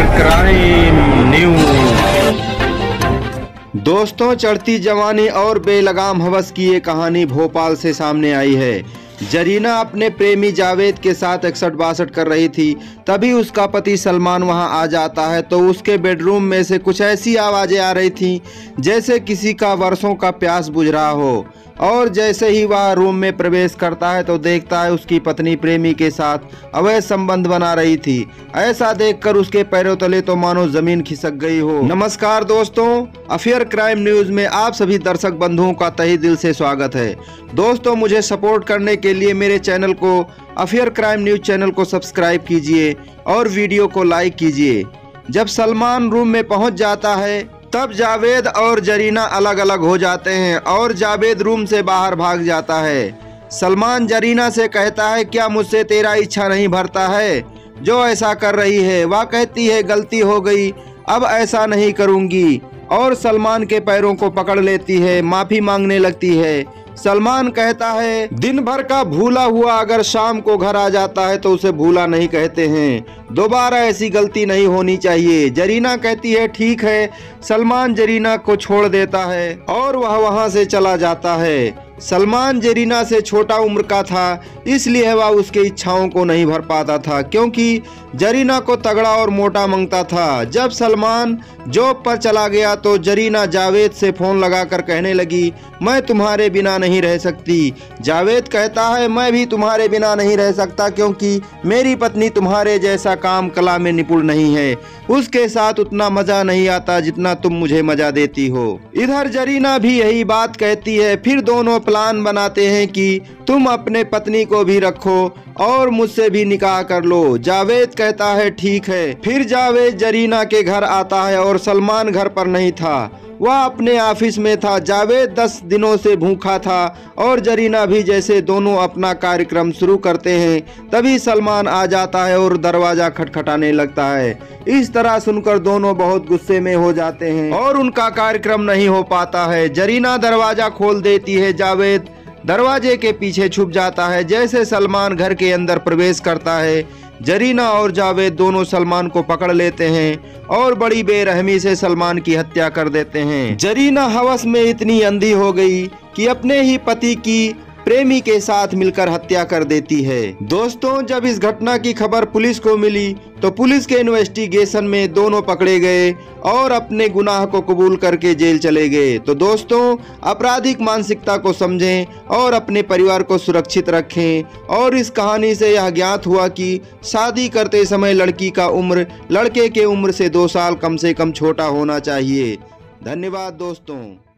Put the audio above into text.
Crime news. दोस्तों, चढ़ती जवानी और बेलगाम हवस की ये कहानी भोपाल से सामने आई है। जरीना अपने प्रेमी जावेद के साथ 61-62 कर रही थी, तभी उसका पति सलमान वहां आ जाता है तो उसके बेडरूम में से कुछ ऐसी आवाजें आ रही थी जैसे किसी का वर्षों का प्यास बुझ रहा हो। और जैसे ही वह रूम में प्रवेश करता है तो देखता है उसकी पत्नी प्रेमी के साथ अवैध संबंध बना रही थी। ऐसा देखकर उसके पैरों तले तो मानो जमीन खिसक गई हो। नमस्कार दोस्तों, अफेयर क्राइम न्यूज में आप सभी दर्शक बंधुओं का तहे दिल से स्वागत है। दोस्तों, मुझे सपोर्ट करने के लिए मेरे चैनल को अफेयर क्राइम न्यूज चैनल को सब्सक्राइब कीजिए और वीडियो को लाइक कीजिए। जब सलमान रूम में पहुंच जाता है तब जावेद और जरीना अलग अलग हो जाते हैं और जावेद रूम से बाहर भाग जाता है। सलमान जरीना से कहता है, क्या मुझसे तेरा इच्छा नहीं भरता है जो ऐसा कर रही है? वह कहती है, गलती हो गई, अब ऐसा नहीं करूंगी, और सलमान के पैरों को पकड़ लेती है, माफी मांगने लगती है। सलमान कहता है, दिन भर का भूला हुआ अगर शाम को घर आ जाता है तो उसे भूला नहीं कहते हैं, दोबारा ऐसी गलती नहीं होनी चाहिए। जरीना कहती है, ठीक है। सलमान जरीना को छोड़ देता है और वह वहां से चला जाता है। सलमान जरीना से छोटा उम्र का था, इसलिए वह उसके इच्छाओं को नहीं भर पाता था, क्योंकि जरीना को तगड़ा और मोटा मांगता था। जब सलमान जॉब पर चला गया तो जरीना जावेद से फोन लगाकर कहने लगी, मैं तुम्हारे बिना नहीं रह सकती। जावेद कहता है, मैं भी तुम्हारे बिना नहीं रह सकता, क्योंकि मेरी पत्नी तुम्हारे जैसा काम कला में निपुण नहीं है। उसके साथ उतना मजा नहीं आता जितना तुम मुझे मजा देती हो। इधर जरीना भी यही बात कहती है। फिर दोनों प्लान बनाते हैं कि तुम अपने पत्नी को भी रखो और मुझसे भी निकाह कर लो। जावेद कहता है, ठीक है। फिर जावेद जरीना के घर आता है और सलमान घर पर नहीं था, वह अपने ऑफिस में था। जावेद 10 दिनों से भूखा था और जरीना भी। जैसे दोनों अपना कार्यक्रम शुरू करते हैं तभी सलमान आ जाता है और दरवाजा खटखटाने लगता है। इस तरह सुनकर दोनों बहुत गुस्से में हो जाते हैं और उनका कार्यक्रम नहीं हो पाता है। जरीना दरवाजा खोल देती है, जावेद दरवाजे के पीछे छुप जाता है। जैसे सलमान घर के अंदर प्रवेश करता है, जरीना और जावेद दोनों सलमान को पकड़ लेते हैं और बड़ी बेरहमी से सलमान की हत्या कर देते हैं। जरीना हवस में इतनी अंधी हो गई कि अपने ही पति की प्रेमी के साथ मिलकर हत्या कर देती है। दोस्तों, जब इस घटना की खबर पुलिस को मिली तो पुलिस के इन्वेस्टिगेशन में दोनों पकड़े गए और अपने गुनाह को कबूल करके जेल चले गए। तो दोस्तों, आपराधिक मानसिकता को समझें और अपने परिवार को सुरक्षित रखें। और इस कहानी से यह ज्ञात हुआ कि शादी करते समय लड़की का उम्र लड़के के उम्र से 2 साल कम से कम छोटा होना चाहिए। धन्यवाद दोस्तों।